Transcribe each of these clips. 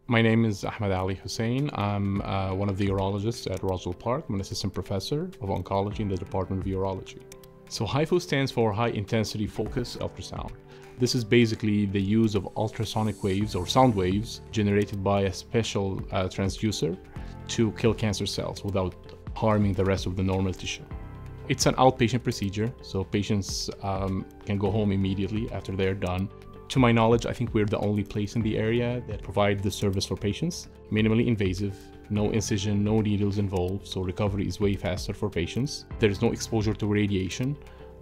My name is Ahmed Aly Hussein. I'm one of the urologists at Roswell Park. I'm an assistant professor of oncology in the Department of Urology. So HIFU stands for High Intensity Focus Ultrasound. This is basically the use of ultrasonic waves or sound waves generated by a special transducer to kill cancer cells without harming the rest of the normal tissue. It's an outpatient procedure, so patients can go home immediately after they're done. To my knowledge, I think we're the only place in the area that provide this service for patients. Minimally invasive, no incision, no needles involved, so recovery is way faster for patients. There is no exposure to radiation.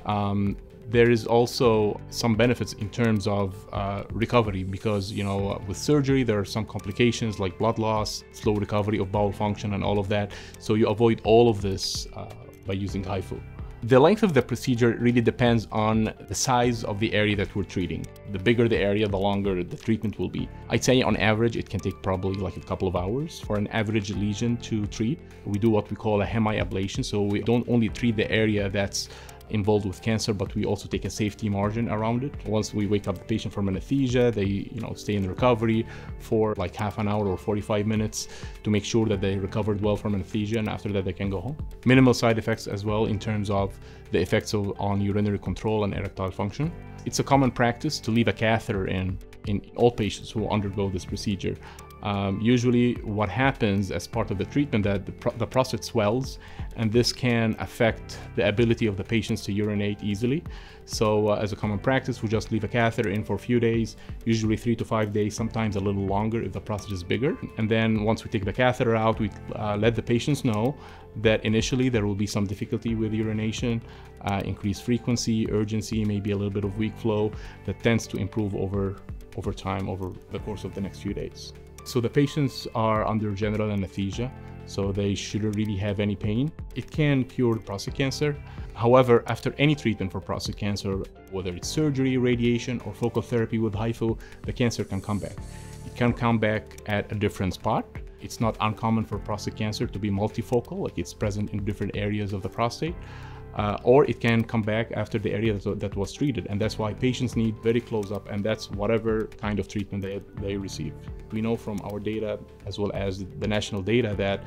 There is also some benefits in terms of recovery because, with surgery, there are some complications like blood loss, slow recovery of bowel function and all of that. So you avoid all of this by using HIFU. The length of the procedure really depends on the size of the area that we're treating. The bigger the area, the longer the treatment will be. I'd say on average, it can take probably like a couple of hours for an average lesion to treat. We do what we call a hemi-ablation, so we don't only treat the area that's involved with cancer, but we also take a safety margin around it. Once we wake up the patient from anesthesia, they stay in recovery for like half an hour or 45 minutes to make sure that they recovered well from anesthesia, and after that they can go home. Minimal side effects as well in terms of the effects on urinary control and erectile function. It's a common practice to leave a catheter in all patients who undergo this procedure. Usually what happens as part of the treatment that the prostate swells, and this can affect the ability of the patients to urinate easily. So as a common practice, we just leave a catheter in for a few days, usually 3 to 5 days, sometimes a little longer if the prostate is bigger. And then once we take the catheter out, we let the patients know that initially there will be some difficulty with urination, increased frequency, urgency, maybe a little bit of weak flow that tends to improve over time, over the course of the next few days. So the patients are under general anesthesia, so they shouldn't really have any pain. It can cure prostate cancer. However, after any treatment for prostate cancer, whether it's surgery, radiation, or focal therapy with HIFU, the cancer can come back. It can come back at a different spot. It's not uncommon for prostate cancer to be multifocal, like it's present in different areas of the prostate. Or it can come back after the area that was treated. And that's why patients need very close up, and that's whatever kind of treatment they receive. We know from our data, as well as the national data, that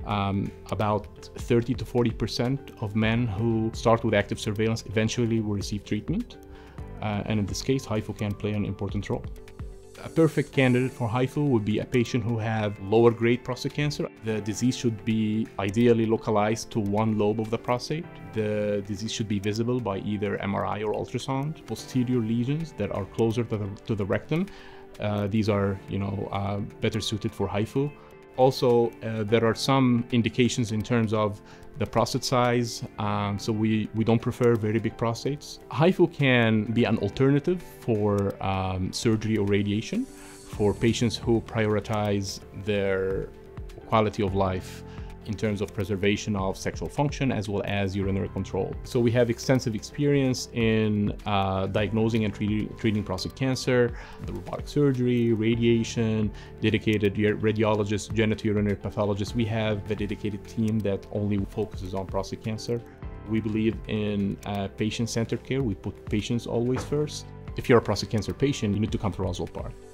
about 30 to 40% of men who start with active surveillance eventually will receive treatment. And in this case, HIFU can play an important role. A perfect candidate for HIFU would be a patient who have lower grade prostate cancer. The disease should be ideally localized to one lobe of the prostate. The disease should be visible by either MRI or ultrasound. Posterior lesions that are closer to the rectum, these are better suited for HIFU. Also, there are some indications in terms of the prostate size, so we don't prefer very big prostates. HIFU can be an alternative for surgery or radiation for patients who prioritize their quality of life in terms of preservation of sexual function as well as urinary control. So we have extensive experience in diagnosing and treating prostate cancer, the robotic surgery, radiation, dedicated radiologists, genitourinary pathologists. We have a dedicated team that only focuses on prostate cancer. We believe in patient-centered care. We put patients always first. If you're a prostate cancer patient, you need to come to Roswell Park.